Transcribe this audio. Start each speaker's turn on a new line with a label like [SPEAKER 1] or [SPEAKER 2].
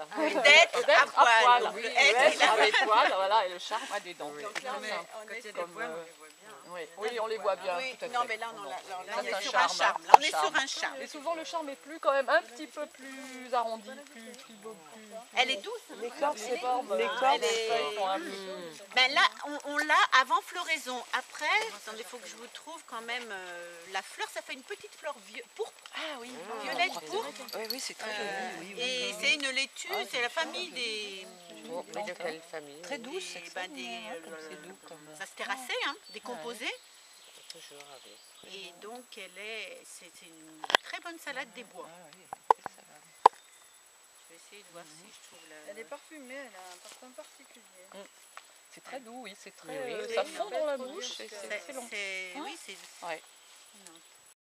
[SPEAKER 1] ça.
[SPEAKER 2] D'être à poil.
[SPEAKER 1] Oui,
[SPEAKER 2] Être
[SPEAKER 1] à des poils, voilà, et le charme a des dents.
[SPEAKER 2] Donc là, on est sur
[SPEAKER 1] Oui, on les voit bien,
[SPEAKER 2] oui,
[SPEAKER 1] tout à fait.
[SPEAKER 2] non, mais là, on
[SPEAKER 1] C'est
[SPEAKER 2] est
[SPEAKER 1] un
[SPEAKER 2] sur un
[SPEAKER 1] charme,
[SPEAKER 2] charme. Là,
[SPEAKER 1] un
[SPEAKER 2] on est
[SPEAKER 1] charme.
[SPEAKER 2] sur un charme.
[SPEAKER 1] Et souvent, le charme est plus, quand même, un petit peu plus arrondi, plus beau,
[SPEAKER 2] Elle est douce.
[SPEAKER 3] Les cordes,
[SPEAKER 1] les formes,
[SPEAKER 3] les
[SPEAKER 2] Elle
[SPEAKER 3] cordes.
[SPEAKER 2] est... Ben là, on l'a avant floraison. Après, attendez, il faut que je vous trouve quand même la fleur. Ça fait une petite fleur pourpre.
[SPEAKER 3] Ah oui,
[SPEAKER 2] Violette pourpre.
[SPEAKER 3] oui, oui, c'est très joli. Oui,
[SPEAKER 2] Et c'est une laitue, c'est la famille des...
[SPEAKER 4] Mais de quelle famille?
[SPEAKER 3] très douce, c'est
[SPEAKER 2] des-
[SPEAKER 3] très
[SPEAKER 2] ben,
[SPEAKER 3] mignon, hein, comme c'est doux comme.
[SPEAKER 2] ça se terrassait, hein, décomposé.
[SPEAKER 4] Toujours avec.
[SPEAKER 2] Et donc, c'est une très bonne salade des bois.
[SPEAKER 3] Ah oui, ça va.
[SPEAKER 2] Je vais essayer de voir si je trouve la...
[SPEAKER 5] Elle est parfumée, elle a un parfum particulier.
[SPEAKER 1] C'est très doux, oui, c'est très...
[SPEAKER 4] Oui,
[SPEAKER 1] ça
[SPEAKER 2] oui,
[SPEAKER 1] fond dans la bouche, et c'est
[SPEAKER 2] C'est-
[SPEAKER 1] excellent.
[SPEAKER 2] Oui, c'est...
[SPEAKER 1] Ouais.
[SPEAKER 2] Non,